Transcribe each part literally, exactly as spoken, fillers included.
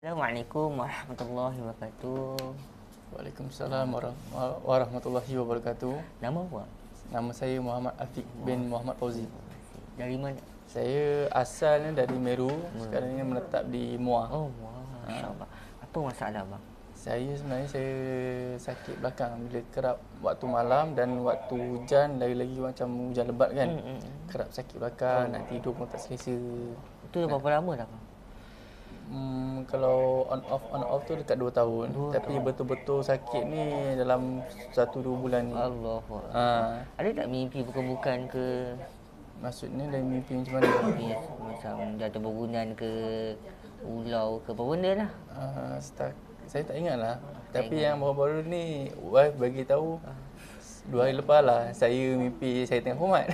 Assalamualaikum warahmatullahi wabarakatuh. Waalaikumsalam warah- warahmatullahi wabarakatuh. Nama apa? Nama saya Muhammad Afiq bin Muhammad Fauzi. Dari mana? Saya asalnya dari Meru, sekarang ini menetap di Muar. Oh, wah, masya-Allah. Apa masalah bang? Saya sebenarnya saya sakit belakang bila kerap waktu malam dan waktu hujan, lagi-lagi macam hujan lebat kan. Hmm, hmm, hmm. Kerap sakit belakang, nak tidur pun tak selesa. Itu dah berapa lama dah bang? Hmm, kalau on off on off tu dekat dua tahun. Dua Tapi betul-betul sakit ni dalam satu dua bulan ni. Allahu Akbar. Ha, Ada tak mimpi bukan-bukan ke? maksudnya dari mimpi macam mana? Mimpi macam jatuh bangunan ke, ulau ke, apa benda lah. Uh, start, saya tak ingat lah. Tak Tapi ingat. yang baru-baru ni wife bagi tahu dua hari lepas lah saya mimpi saya tengah komat.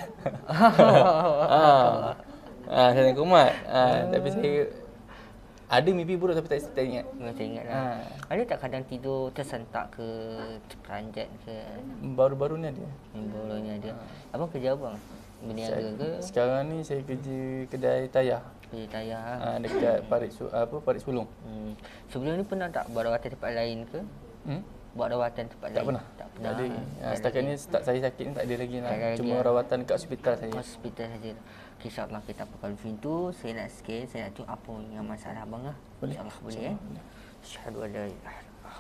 ah. ah, saya tengah komat. Ah, tapi saya ada mimpi buruk tapi tak, tak ingat. Macam ingat lah. Ah. Ada tak kadang tidur tersentak ke, terperanjat ke? Baru-baru ni ada. Yang baru ni ada. Abang kerja apa? Berniaga Saya, ke? sekarang ni saya kerja kedai tayar. Kerja tayar. Ah, dekat Parit Su, apa Parit Sulong. Hmm. Sebelum ni pernah tak buat rawatan tempat lain ke? Hmm? Buat rawatan tempat Tak lain? pernah. Tak Tak pernah. ada. Tak Ah, setakat ni start saya sakit ni tak ada lagi lah. Tak ada lagi Cuma lah. rawatan dekat hospital saja. Hospital saja. Okay, InsyaAllah kita pakai pintu. Saya nak sikit, saya nak tengok apa yang masalah abang lah. Boleh? InsyaAllah boleh eh. Asyhadu an la ilaha illallah.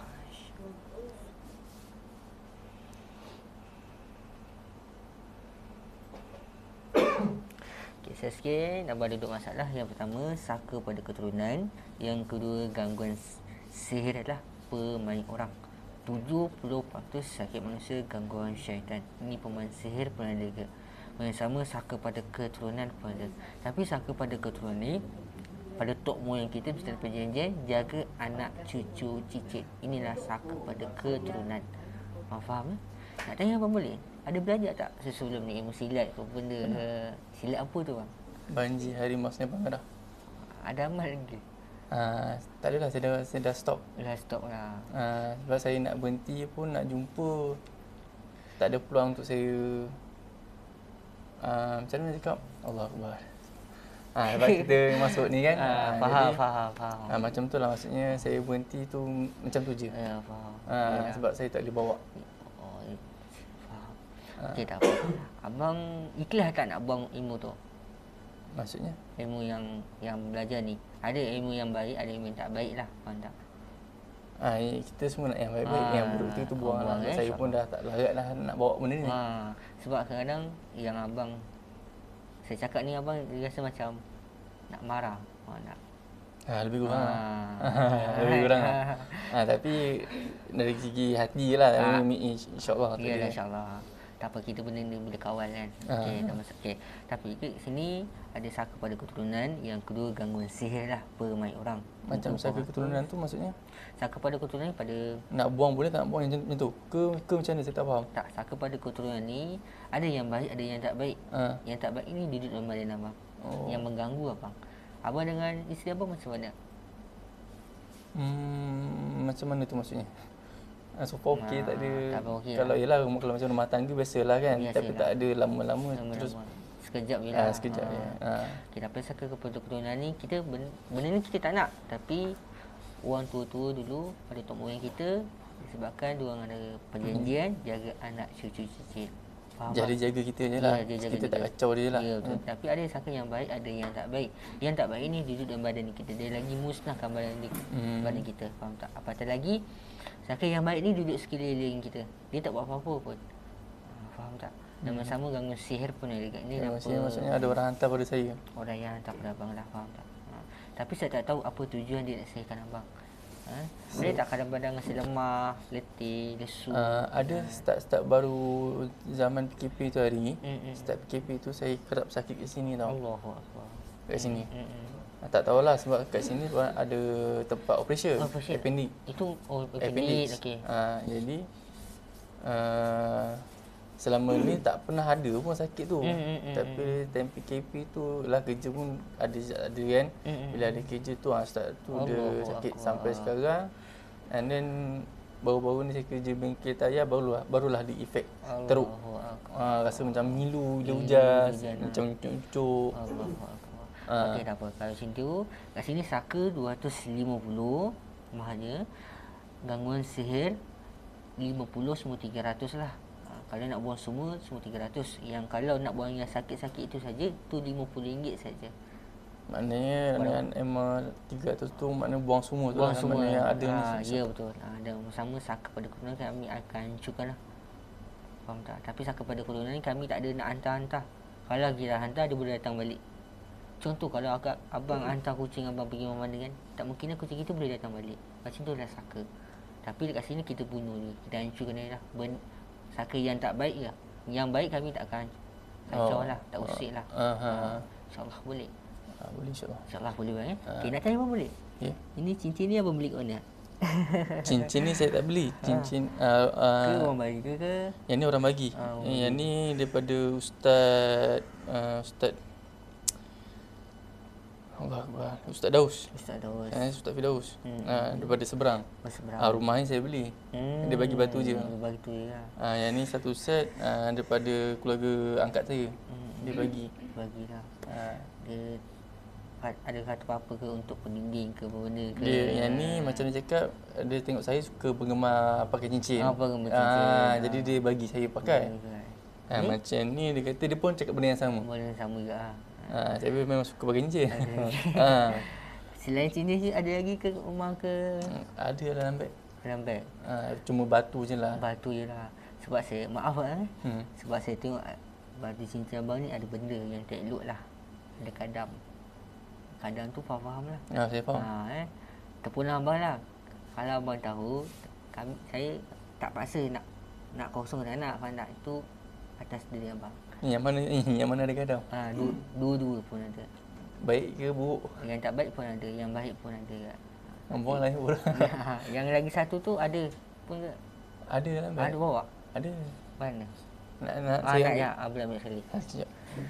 Okay, saya sikit. Abang ada dua masalah. Yang pertama, saka pada keturunan. Yang kedua, gangguan sihir adalah pemain orang. tujuh puluh peratus sakit manusia gangguan syaitan. Ini pemain sihir pun ada ke. Yang sama saka pada keturunan pun ada. Tapi saka pada keturunan ni, pada tok moyang kita mesti ada perjanjian jaga anak cucu cicit. Inilah saka pada keturunan. Faham, faham eh? Nak tanya abang boleh? Ada belajar tak sebelum ni ilmu silat ke benda ke? Silat apa tu bang? Banji harimau Sembang dah. Ada amal lagi? Ah, tak adalah, saya dah, saya dah stop. Dah stop lah. Ah, sebab saya nak berhenti pun, nak jumpa, tak ada peluang untuk saya. Ah, macam mana cakap? Allah Akbar. Ah, sebab kita masuk ni kan. Ah, Ah, faham, jadi, faham, faham. Ah, macam tu lah, maksudnya saya berhenti tu macam tu je. Ya, faham. Ah, Ya. sebab saya tak boleh bawa. Oh, ya. Faham. Okey, tak apa. Abang ikhlas tak nak buang ilmu tu? Maksudnya? Ilmu yang yang belajar ni. Ada ilmu yang baik, ada ilmu yang tak baik lah. Faham tak? Ah, kita semua nak yang baik-baik, Ah, yang buruk tu, tu buang, buang, lah. eh, Saya pun dah tak larat lah nak bawa benda ni. Ha, sebab kadang-kadang yang abang, saya cakap ni abang rasa macam nak marah. Faham tak? Ah, lebih kurang lah. Ah. Lebih kurang lah. Ah, tapi dari segi hati je lah. Ah. Ah. InsyaAllah. tak Ya, ada. insyaAllah. Tak apa, kita benda ni boleh kawal kan. Ah. Okey, tak masalah. Okey. Tapi kat sini ada saka pada keturunan, yang kedua gangguan sihir lah pemain orang. Macam Untuk saka orang. keturunan tu maksudnya? Saka pada keturunan pada Nak buang boleh tak nak buang macam, macam tu? Ke, ke macam mana? Saya tak faham. tak, saka pada keturunan ni ada yang baik, ada yang tak baik. Ah. Yang tak baik ini duduk dalam badan abang. Oh. Yang mengganggu abang. Abang dengan isteri abang macam mana? Hmm, macam mana tu maksudnya? Ah, so far okey, Ah, tak ada. tak apa, okey Kalau lah. yalah, kalau macam rumah tangga biasalah kan. Biasalah. Tapi tak ada lama-lama Lama-lama. terus. Sekejap je Ah, lah. sekejap je. Ah. Okay, tapi saka kepada keturunan ni, kita benda, benda ni kita tak nak. Tapi orang tua-tua dulu pada tok moyang kita, disebabkan diorang ada perjanjian jaga anak cucu cicit. Faham Jadi tak? jaga kita je lah. Ya, dia jaga Kita tak dia. kacau dia lah. Ya, betul. Tapi ada saka yang baik, ada yang tak baik. Yang tak baik ni duduk dalam badan kita. Dia lagi musnahkan badan, ni, Hmm. badan kita. Faham tak? Apatah lagi, saka yang baik ni duduk sekeliling kita. Dia tak buat apa-apa pun. Ha, faham tak? Dan Hmm. sama gangguan sihir pun ada kat ni. Ya, apa- maksudnya, maksudnya ada orang hantar pada saya. Orang yang hantar pada abang lah, faham tak? Ha. Tapi saya tak tahu apa tujuan dia nak sihirkan abang. Ha? Ada tak kadang-kadang rasa lemah, letih, lesu? Uh, ada start-start baru zaman P K P tu hari. Mm-mm. Start P K P tu saya kerap sakit kat sini tau. Allahu Akbar. Kat sini. Mm-mm. Ah, tak tahulah sebab kat sini tu ada tempat operation. Oh, operation. Appendix. Itu oh, Appendix. appendix, okey. Ah, jadi uh, selama ni tak pernah ada pun sakit tu. Mm, mm, mm, Tapi time P K P tu lah kerja pun ada ada kan. Mm, mm, Bila ada kerja tu ah start tu dia Allahu sakit Akbar. sampai sekarang. And then baru-baru ni saya kerja bengkel tayar barulah barulah di efek teruk. Allahu Akbar. Ah, rasa macam ngilu bila Ngilu hujan, hujan, ah. macam cucuk. Allahu Akbar. Ah. Okey, tak apa. Kalau macam tu, kat sini saka dua ratus lima puluh mahnya. Gangguan sihir lima puluh, semua tiga ratus lah. Ha, kalau nak buang semua, semua tiga ratus. Yang kalau nak buang yang sakit-sakit itu saja, tu lima puluh ringgit saja. Maknanya dengan emal tiga ratus tu maknanya buang semua tu Buang lah. semua. Maknanya yang ada ha, ni. Ya, betul. Ha, dan sama saka pada keturunan kami akan hancurkan lah. Faham tak? Tapi saka pada keturunan ni kami tak ada nak hantar-hantar. Kalau kita hantar, dia boleh datang balik. Contoh kalau agak abang hantar kucing abang pergi mana-mana kan, tak mungkin lah kucing kita boleh datang balik. Macam tu lah saka. Tapi dekat sini kita bunuh dia, kita hancurkan dia lah. Ben, saka yang tak baik lah. Yang baik kami tak akan kacau Oh. lah, tak usik lah. Ah, ha. Ha, InsyaAllah boleh. Ah, boleh insyaAllah. InsyaAllah boleh bang eh. Ah. Okay, nak tanya abang boleh? Ya. Ini cincin ni abang beli kat mana? Cincin ni saya tak beli. Cincin uh, uh, Ke orang bagi ke ke? yang ni orang bagi. Ah, orang Eh, yang ni daripada Ustaz uh, Ustaz Allah Akbar. Ustaz Daus. Ustaz Daus. Eh, Ustaz Firdaus. Hmm. Ah, daripada seberang. Mas Berang. Ah, rumah ni saya beli. Hmm, Dia bagi batu je. Dia bagi tu je lah. Ah, yang ni satu set ah, daripada keluarga angkat saya. Hmm. Dia bagi. Bagilah. Ah, Dia ada kata apa-apa ke untuk pendinding ke apa benda ke? dia yang ni macam dia cakap, dia tengok saya suka penggemar pakai cincin. Ah, penggemar cincin. Ah, jadi dia bagi saya pakai. Baik. Ha, macam ni dia kata dia pun cakap benda yang sama. Boleh sama juga lah. Ha, saya memang suka pakai cincin. Ada. ha. Selain cincin ni ada lagi ke rumah ke Ada dalam beg. dalam beg? Ha, cuma batu je lah. Batu je lah. Sebab saya, maaf lah eh. Hmm. Sebab saya tengok batu cincin abang ni ada benda yang tak elok lah. Ada kadam. Kadam tu faham-faham lah. Ha, saya faham. Ha, eh. Terpulang abang lah. Kalau abang tahu, kami, saya tak paksa nak nak kosong tak nak. Faham tak? Itu atas diri abang. Ni yang mana ni yang mana ada kadang? Ha, du, dua-dua pun ada. Baik ke buruk? Yang tak baik pun ada, yang baik pun ada. Buang lah pun. Yang lagi satu tu ada pun ke? Ada dalam beg. Ada bawa? Ada. Mana? Nak nak Ah, saya nak ambil. ya, ah, boleh ambil sekali. Ha, sekejap.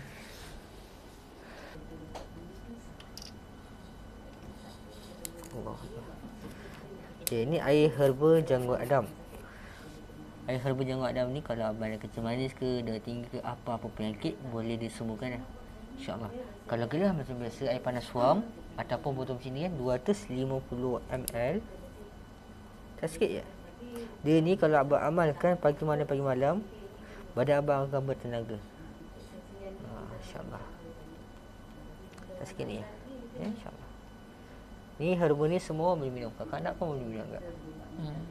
Okey, ni air herba janggut Adam. Air herba janggut Adam ni kalau abang ada kecil manis ke, darah tinggi ke, apa-apa penyakit boleh disembuhkan lah. InsyaAllah. Kalau gelah macam biasa air panas suam ataupun botol macam ni kan dua ratus lima puluh mililiter. Tak sikit je. Dia ni kalau abang amalkan pagi malam pagi malam, badan abang akan bertenaga. Ha, InsyaAllah. Tak sikit ni ya. Ya, InsyaAllah. Ni herba ni semua boleh minum. Kanak-kanak pun boleh minum juga. Hmm.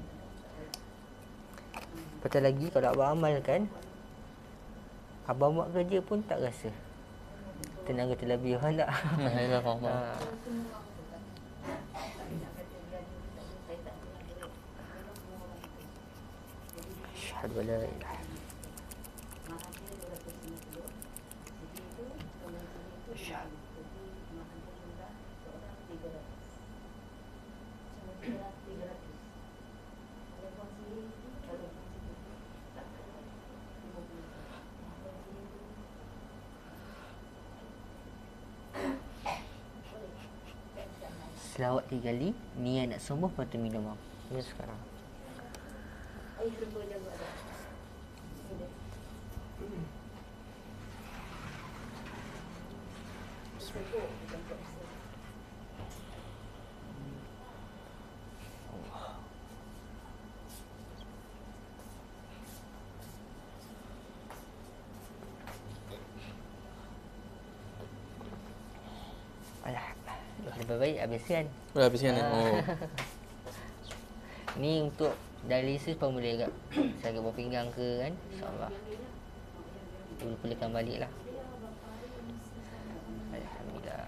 Betul lagi kalau abang amalkan, abang buat kerja pun tak rasa tenaga terlebih. Faham tak? Nah, ya faham. faham. Ha. Asyhadu an la ilaha Asyhadu. Selawat tiga kali, niat nak sembuh patut minum bang. Ini sekarang. Alah, lebih baik habiskan. Dah habiskan kan? Ah. Oh. Ni untuk dialisis pun boleh agak sakit buah pinggang ke kan, InsyaAllah boleh pulihkan balik lah. Alhamdulillah.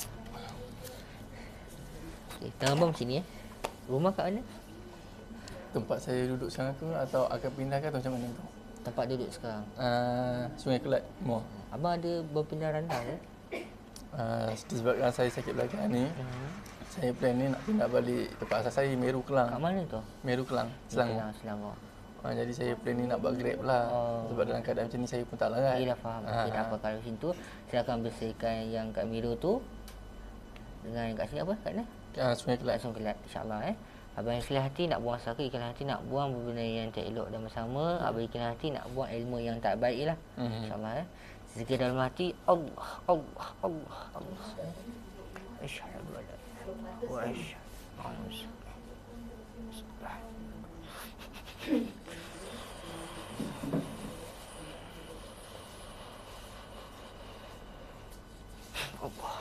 Okay, tengah bom sini eh. Rumah kat mana? Tempat saya duduk sekarang tu atau akan pindah ke atau macam mana tu? Tempat duduk sekarang. Uh, Sungai Kelat, Muar. Abang ada berpindah rantau ke? Uh, disebabkan saya sakit belakang ni, Hmm. saya plan ni nak pindah balik tempat asal saya, Meru Kat Kelang. mana tu? Meru Kelang, Selangor. Selangor. Selangor. Uh, jadi saya plan ni nak buat Grab lah. Oh. Sebab dalam keadaan macam ni saya pun tak larat. Yelah faham. Ah, Tidak apa kalau macam tu saya akan bersihkan yang kat Miro tu dengan kat sini apa? Kat mana? Uh, Sungai Kelat. Langsung kelat insya-Allah eh. Abang ikhlas hati nak buang saka, ikhlas hati nak buang benda yang tak elok dan bersama. Abang ikhlas hati nak buang ilmu yang tak baik lah. Mhm. InsyaAllah eh. Zikir dalam hati Allah, Allah, Allah, Allah. Asyhadu an la ilaha illallah wa asyhadu anna Rasulullah. Allah.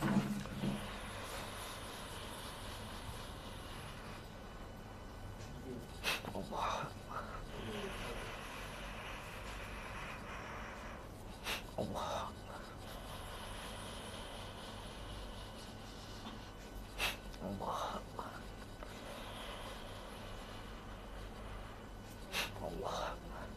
Allah. Allah. Allah. Allah.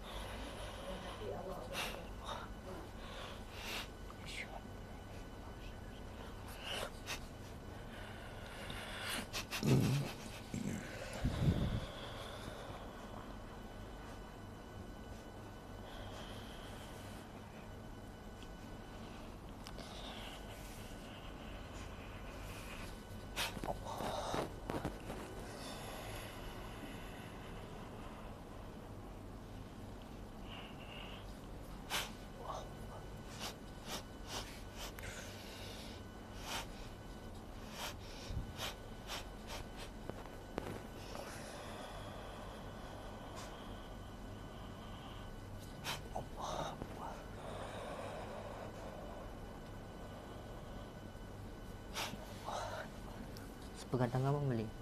Pegang tangan abang boleh?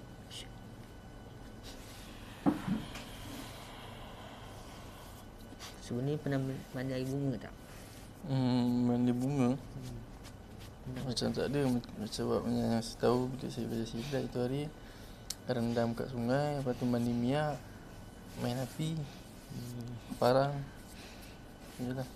Sebenarnya pernah mandi air bunga tak? Hmm, mandi bunga? Hmm. Macam tak ada. Macam sebab yang saya tahu bila saya baca silat itu hari rendam kat sungai, lepas tu mandi minyak, main api, hmm. parang. Macam tu lah.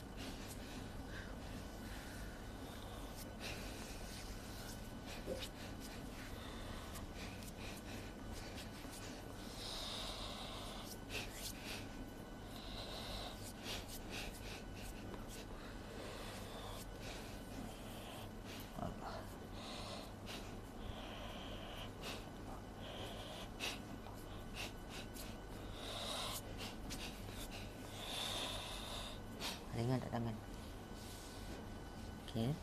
Ringan tak tangan? Okey.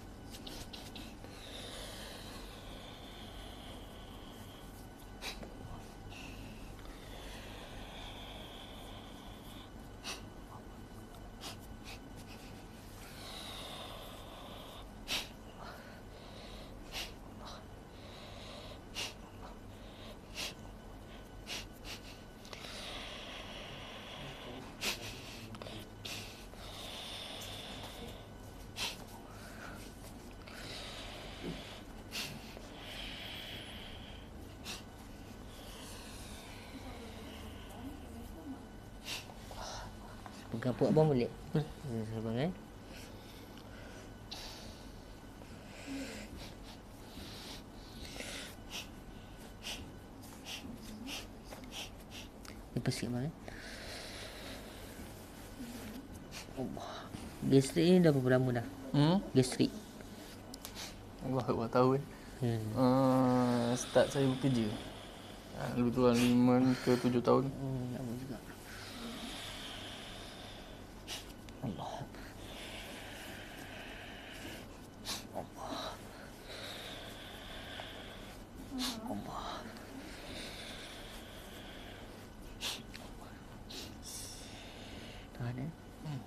Pegang perut abang boleh? Boleh. Hmm, abang eh. Lepas sikit abang eh. Allah. Gastrik ni dah berapa lama dah? Hmm? Gastrik. Allah Allah tahu eh. Hmm. Uh, start saya bekerja. Uh, lebih kurang lima ke tujuh tahun. Hmm, lama juga. Allah. Allah. Allah. Tahan eh. Hmm.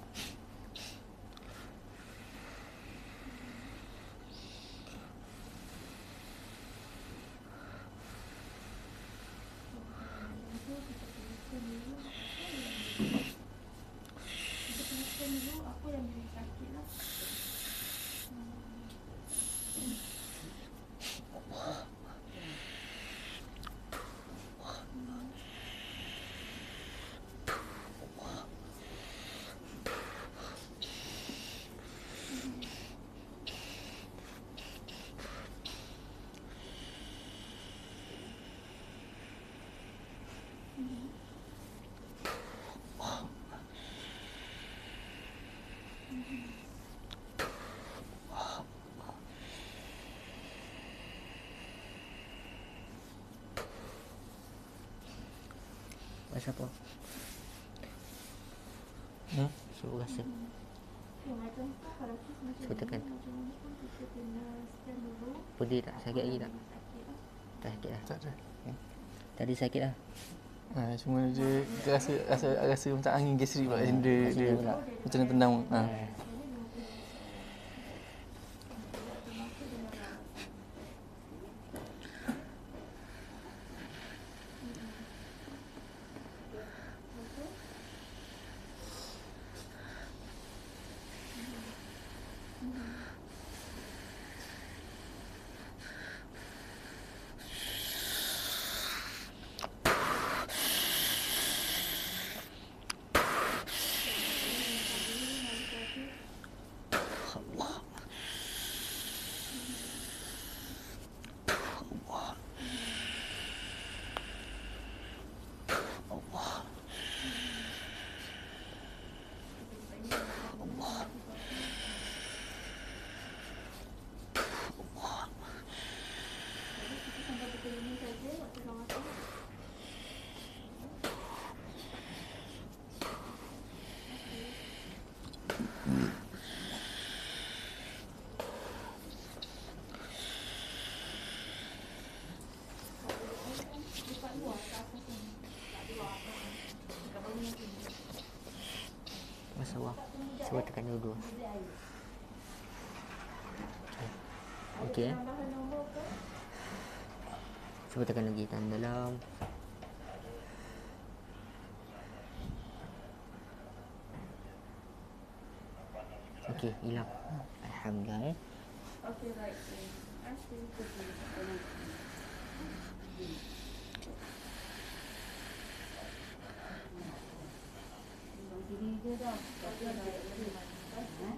Rasa apa? Hmm? Suruh rasa. Cuba tekan. Pedih tak? Sakit lagi tak? Tak sakit lah. Tak ada. Hmm. Tadi sakit lah. Ha, cuma dia, dia rasa, rasa rasa macam angin gastrik pula. Hmm, Dia, kat sini dia pula. macam nak tendang. Ha. Eh. Masa bawah. Cuba tekan dulu. Okey. Eh? Cuba tekan lagi tahan dalam. Okey, hilang. Alhamdulillah. Eh. Okay, right. Ask him to be diri dia dah. Tapi ada lagi.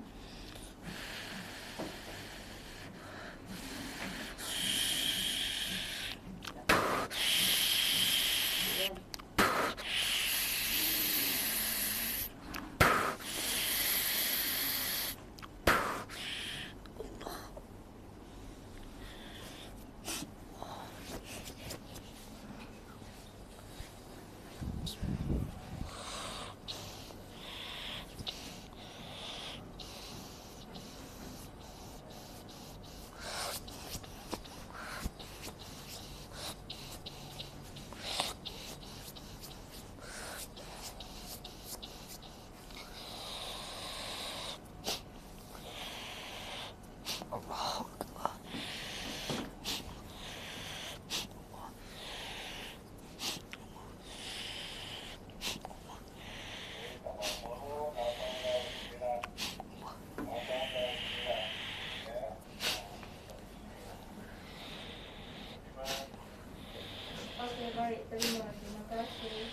Okey, baik. Terima, terima kasih.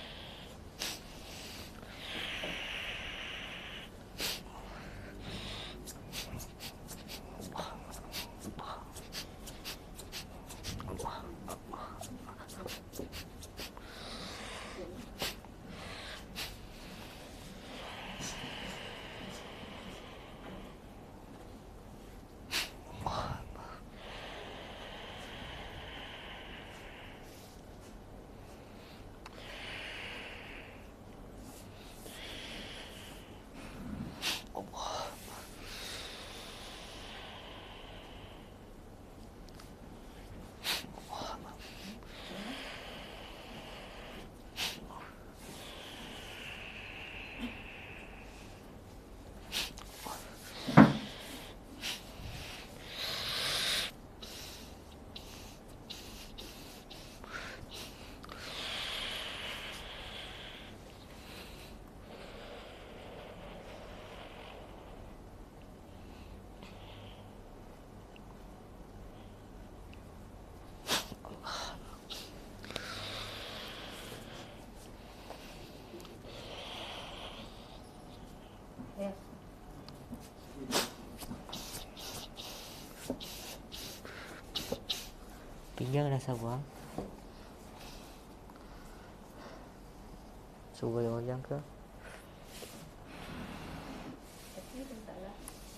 Ya. Pinggang dah sabar. Cuba yang panjang ke? Tapi entahlah.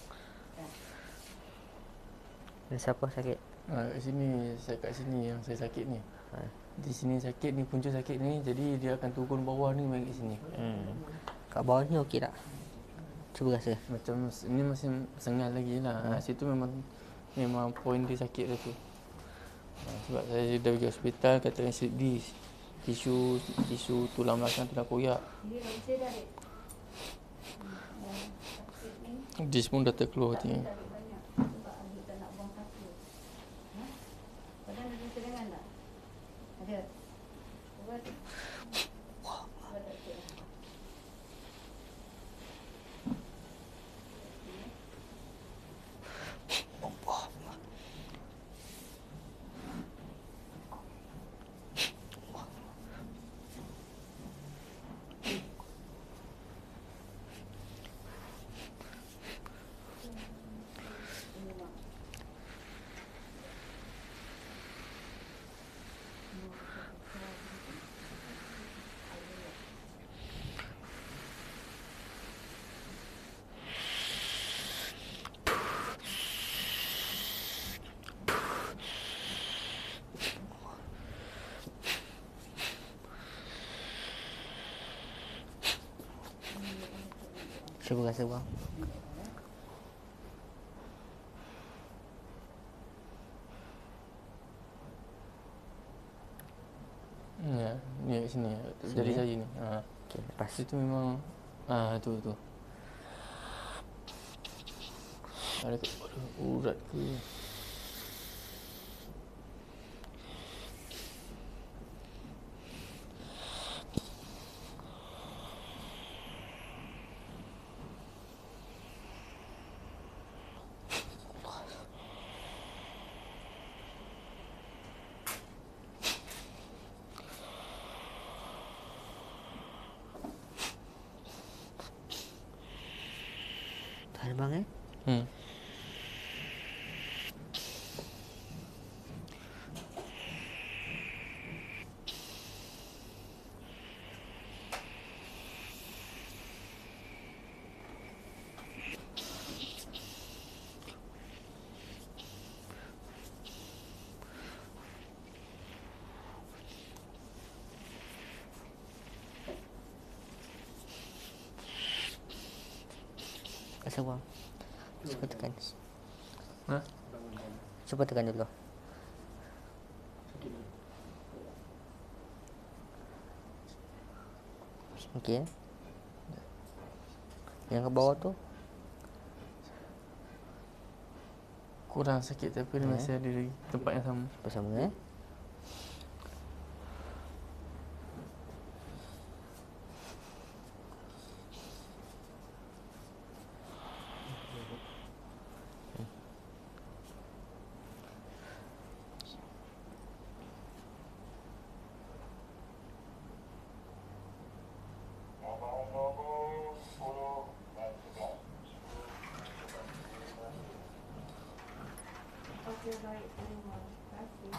Dan siapa sakit? Ha, kat sini, saya kat sini yang saya sakit ni. Ha. Di sini sakit ni, punca sakit ni, jadi dia akan turun bawah ni main kat sini. Hmm. Kat bawah ni okey tak? Cuba rasa. Macam ni masih sengal lagi lah. Hmm. Situ memang memang poin dia sakit dah tu. Ha, sebab saya dah pergi hospital, katakan slip disc, tisu tisu tulang belakang tu dah koyak. Dia tak bisa tarik. Disc pun dah terkeluar Tak katanya. boleh tarik banyak sebab adik tak nak buang satu. Ha? Badan ada kedengan tak? Ada. Buat. Buat tak sikit lah. Cuba rasa bang. Ya, ni kat sini. Sini? Dari saya ni. Ha. Okey, lepas. Itu memang ah tu tu. Ada kat urat ke? Tahan bang eh. Hmm. Rasa bang. Cuba tekan. Ha? Cuba tekan dulu. Okey. Yang ke bawah tu Kurang sakit tapi dia Ya. masih ada lagi tempat yang sama. bersama eh. Okey, baik. Terima kasih.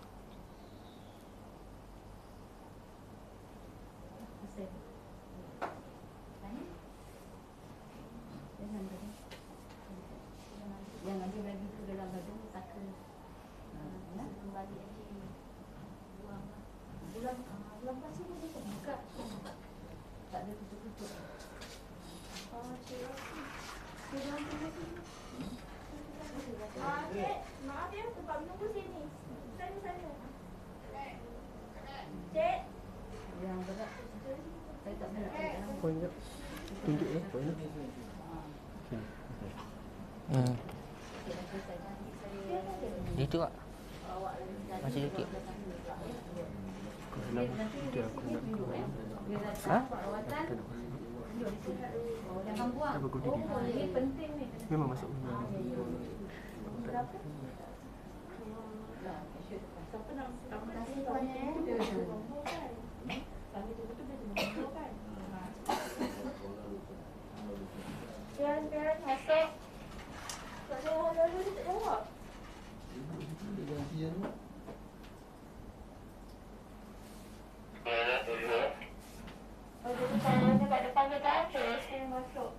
Pusing. Tanya? Jangan tadi. Jangan dia bagi tu dalam baju saka. Ya, kembali lagi. Buang. Bulan ah, bulan pasal pun dia tak buka. Tak ada tutup-tutup. Oh, cik. Cik, jangan lagi. Ah, cik, maaf ya, tempat menunggu sini. Sana, sana. Cik. Yang berat tu situ. Saya tak nak tarik dalam. Poin tak? Tunjuk eh poin tu. Hmm. Cik dah selesai nanti saya. YouTube tak? Awak lagi. Masih YouTube. Nanti dia sini duduk eh. Dia Ha? datang perawatan. Duduk di sini. Oh, jangan buang. Apa kau duduk? Oh, ini penting ni. Memang masuk benda. Berapa? Siapa nak kamu kasih banyak ya? Kami tu betul betul betul kan? Pian pian masuk. Tak jawab lalu dia tak jawab. Oh, jadi kalau dekat depan dia tak ada, saya masuk.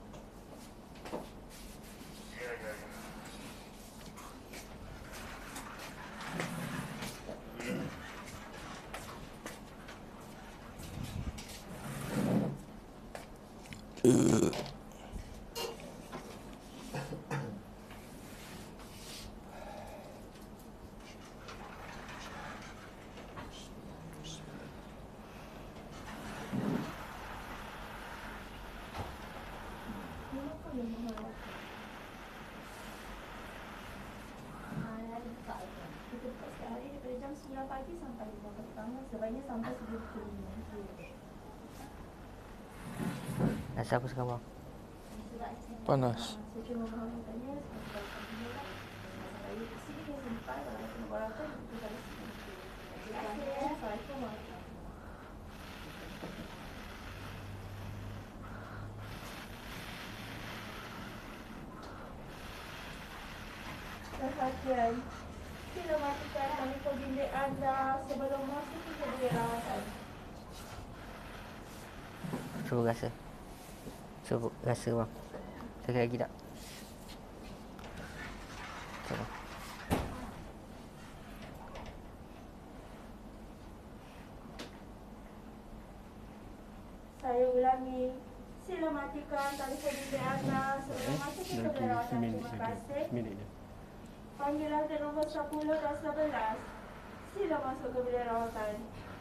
lagi sampai lima pertama, sebaiknya sampai sebelum kelima. Rasa apa sekarang? Panas. Saya cuma memahamikannya sebagai pemula. Saya di sini yang simpan, kalau saya mengorangkan itu dari sini. Terima kasih. Assalamualaikum warahmatullahi wabarakatuh. Perhatian, sila matikan telefon bimbit anda sebelum masuk ke bilik rawatan. Cuba rasa. Cuba rasa bang. Sekali lagi tak? Cuba. Saya ulangi, sila matikan telefon bimbit anda sebelum masuk ke bilik rawatan. Terima kasih. Minit je. Panggilan ke nombor sepuluh dan sebelas. Sila masuk ke bilik rawatan.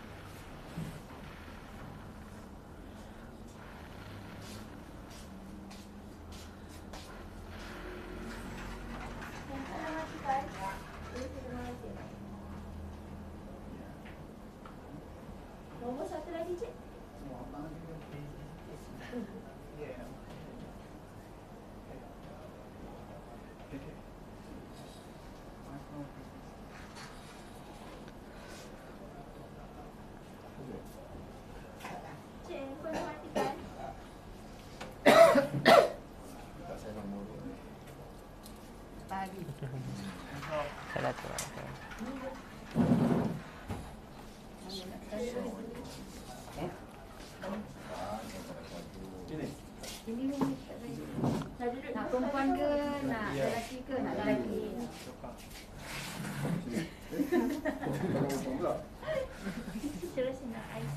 Yang saya matikan, ini sudah mati. Nombor satu lagi, cik. Cik, handphone dah matikan. Salah tu. Nak perempuan ke, nak lelaki ke, nak lelaki. Terus nak ais.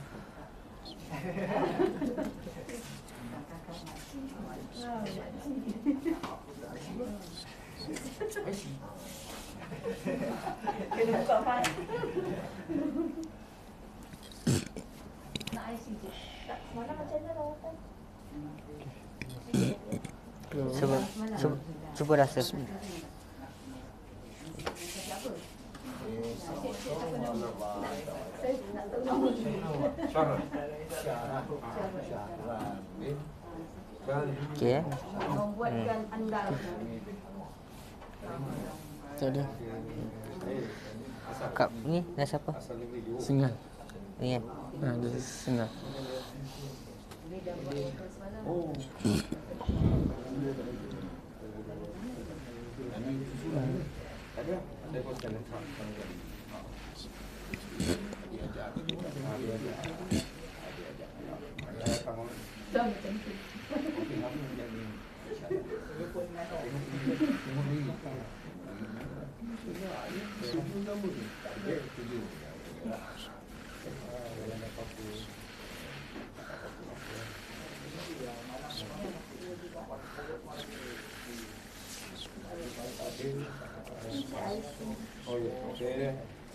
Kena buka fan. Nak ais je. Tak, semalam macam mana rawatan? Cuba, cuba, cuba rasa. Okey eh. Membuatkan anda. Tak ada. Kap ni dah siapa? Singal. Ni kan? Ha, ada singal. Oh ya, okey.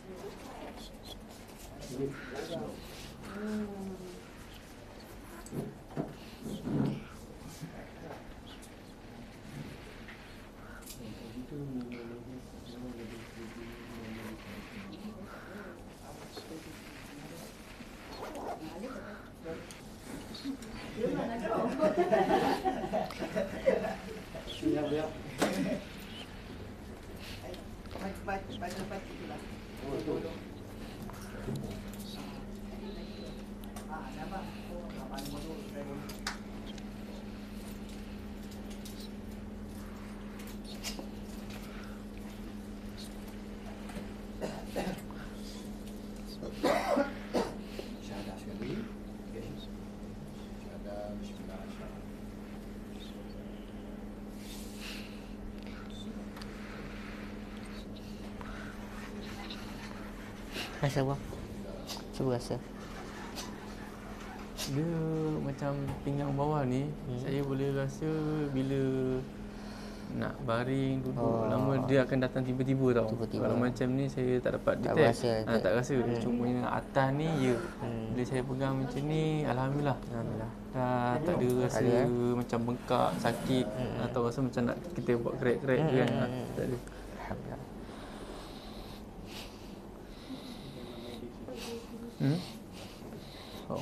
Syahadah sekali. Okey. Syahadah bismillah. Rasa bang. Cuba rasa. Dia macam pinggang bawah ni, hmm. saya boleh rasa bila nak baring duduk Oh. lama dia akan datang tiba-tiba tau. Tiba-tiba. Kalau macam ni saya tak dapat Tak detect. rasa, ha, tak- tak rasa. Hmm. Cuma yang atas ni ya. Hmm. Bila saya pegang macam ni, alhamdulillah. Alhamdulillah. Dah tak ada rasa ada, eh? macam bengkak, sakit Hmm. atau rasa macam nak kita buat crack-crack Hmm, kan. hmm, Ha, hmm. tak ada. Alhamdulillah. Hmm? Oh.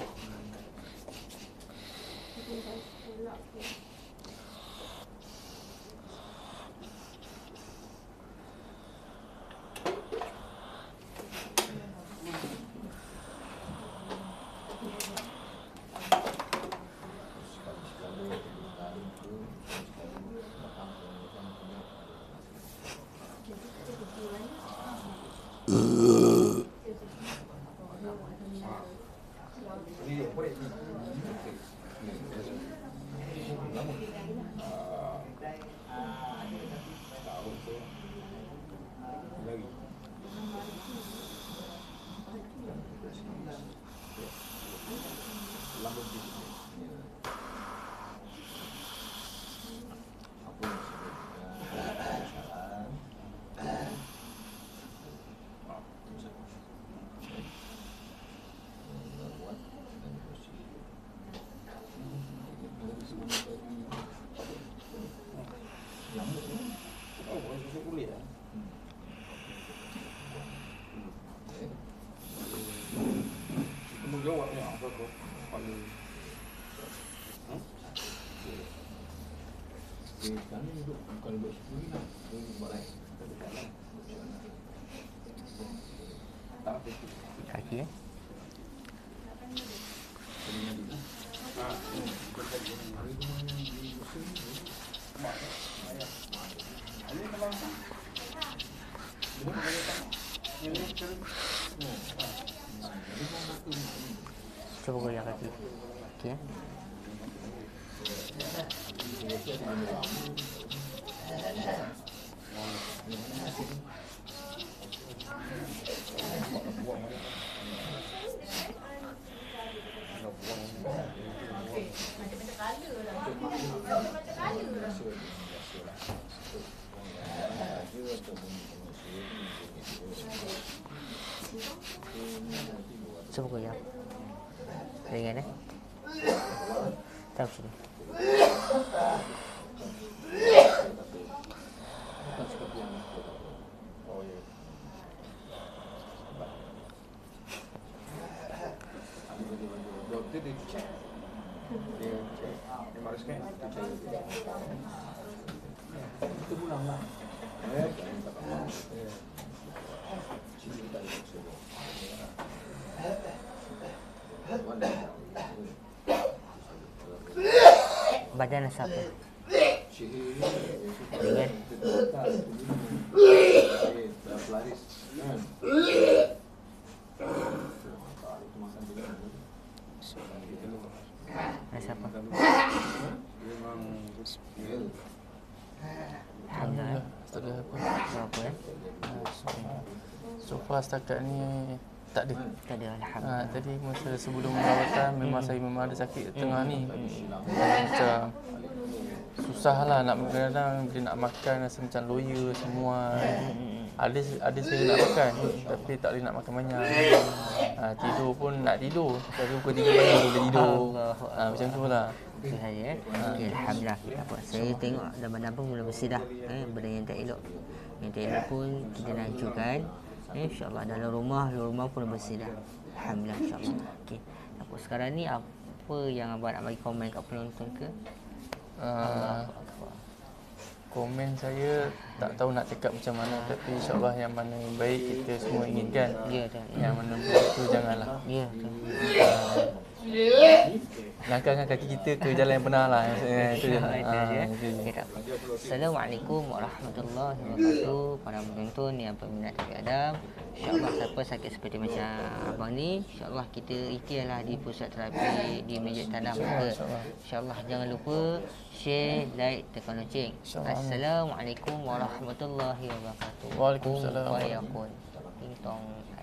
Jawabnya apa kok? Paling kami duduk bukan duduk sepuluh lah, duduk buat lain. Kaki eh. Coba goyang kaki. Okey eh. Coba goyang. Ringan eh. Tahu sini. Doktor dia cek. Dia cek. Dia marah sikit. Dia cek. Itu pulang lah. Eh, tak apa. Sini kita ada semua. Badan siapa? Ringan. Pelaris. Rasa apa? Memang Alhamdulillah. Tak ada apa. Apa eh? So far setakat ni tak ada. Tak ada, Ha, alhamdulillah. tadi masa sebelum rawatan memang saya memang ada sakit tengah ni. Macam susah lah nak kadang-kadang bila nak makan rasa macam loya semua. Ada ada saya nak makan tapi tak boleh nak makan banyak. Ha, tidur pun nak tidur. Tapi pukul tiga pagi baru boleh tidur. Ha, macam tu lah. Itu saja eh. Okay, alhamdulillah kita buat. Saya tengok dah pun mula bersih dah. Eh, benda yang tak elok. Yang tak elok pun kita lanjutkan. Eh, InsyaAllah dalam rumah, luar rumah pun bersih dah. Alhamdulillah insyaAllah. Okey. Apa sekarang ni apa yang abang nak bagi komen kat penonton ke? Uh, komen saya tak tahu nak cakap macam mana tapi insyaAllah yang mana yang baik kita semua inginkan. Ya, tak. Yang mana buruk tu janganlah. Ya, tak. Uh, langkahkan kaki kita ke jalan yang benar lah. Itu je. Itu Ah, saja. itu je. Okey, tak apa. Assalamualaikum warahmatullahi wabarakatuh. Para penonton yang peminat T V Adam, InsyaAllah siapa sakit seperti macam abang ni, InsyaAllah kita ikhtiarlah di pusat terapi di Masjid Tanah Muka. InsyaAllah jangan lupa share, like, tekan loceng. Assalamualaikum warahmatullahi wabarakatuh. Waalaikumsalam. Kum fayakun. Ting tong.